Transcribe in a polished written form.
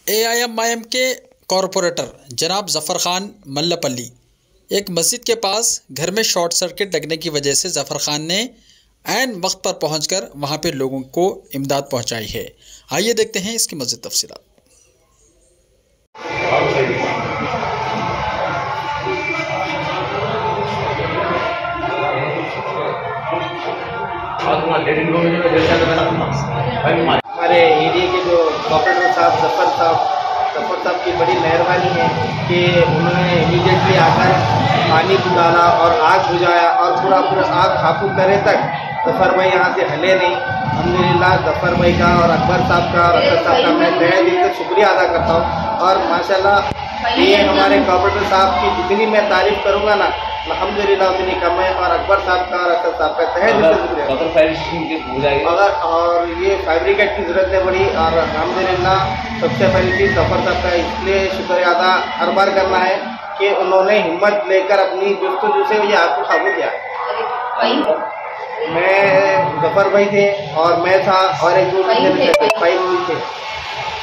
AIMIM के corporator जनाब ज़फ़र खान मल्लपल्ली एक मस्जिद के पास घर में शॉर्ट सर्किट लगने की वजह से ज़फ़र खान ने ऐन वक्त पर पहुंचकर वहां पे लोगों को इमदाद पहुंचाई है। आइए देखते हैं इसकी मज़ीद तफसीलात। हमारे एरिया के जो कॉर्पोरेटर साहब ज़फ़र साहब की बड़ी मेहरबानी है कि उन्होंने इमीडिएटली आकर पानी डाला और आग बुझाया और पूरा आग काबू करे तक ज़फ़र भाई यहाँ से हिले नहीं। अल्हम्दुलिल्लाह ज़फ़र भाई का और अकबर साहब का और असद साहब का मैं तहे दिल से शुक्रिया अदा करता हूँ। और माशाल्लाह ये हमारे कॉर्पोरेटर साहब की जितनी मैं तारीफ़ करूँगा ना अल्हम्दुलिल्लाह उतनी कम है। और अकबर साहब का और असद साहब का तहे दिल से शुक्रिया। और ये फैब्रिकेट की ज़रूरत है बड़ी और अल्हम्दुलिल्लाह सबसे पहली चीज़ ज़फ़र साहब का इसलिए शुक्रिया अदा हर बार करना है कि उन्होंने हिम्मत लेकर अपनी जुस्तजू से ये आग को काबू किया। मैं ज़फ़र भाई थे और मैं था और एक दूसरे थे।